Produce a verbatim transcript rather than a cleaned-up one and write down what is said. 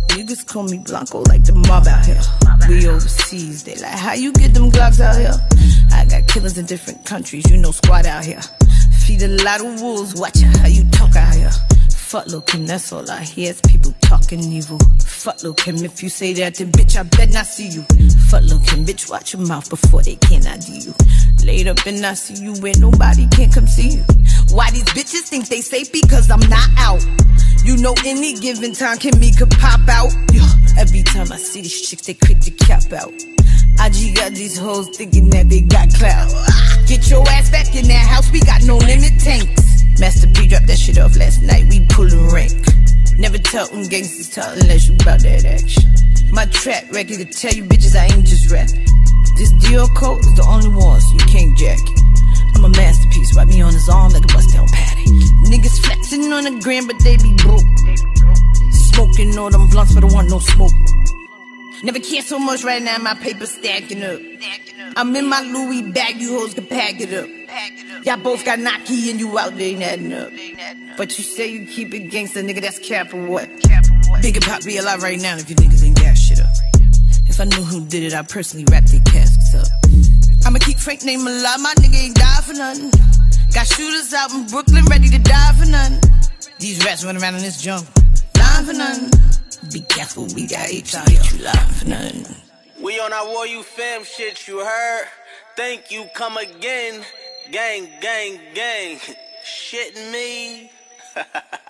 Niggas call me Blanco like the mob out here. We overseas, they like, how you get them Glocks out here? I got killers in different countries, you know squad out here. Feed a lot of wolves, watch how you talk out here. Fuck Lil' Kim, that's all I hear is people talking evil. Fuck Lil' Kim, if you say that, then bitch, I bet not see you. Fuck Lil' Kim, bitch, watch your mouth before they can I D you. Laid up and I see you where nobody can come see you. Why these bitches think they safe because I'm not out? You know any given time Kimmy could pop out. Yo, every time I see these chicks, they quick to cap out. I G got these hoes thinking that they got clout. Get your ass back in that house, we got no limit tanks. Master P dropped that shit off last night, we pullin' rank. Never tell them gangsters talk unless you bout that action. My track record to tell you bitches I ain't just rapping. This Dior coat is the only ones you can't jack it. I'm a masterpiece, write me on his arm like a bust down paddock. Niggas flexing on the gram but they be broke. Smoking all them blunts but I want no smoke. Never care so much right now, my paper stacking up. I'm in my Louis bag, you hoes can pack it up. Y'all both got Nike and you out there ain't adding up. But you say you keep it gangsta, nigga, that's cap or what? Bigger pop be alive right now if you niggas ain't gas shit up. If I knew who did it, I'd personally wrap their caskets up. I'ma keep Frank name alive, my nigga ain't die for nothing. Got shooters out in Brooklyn ready to die for nothing. These rats run around in this jungle, lying for nothing. Be careful, we got H out here, you lying for nothing. We on our War You Fam shit, you heard? Thank you, come again. Gang, gang, gang. Shitting me.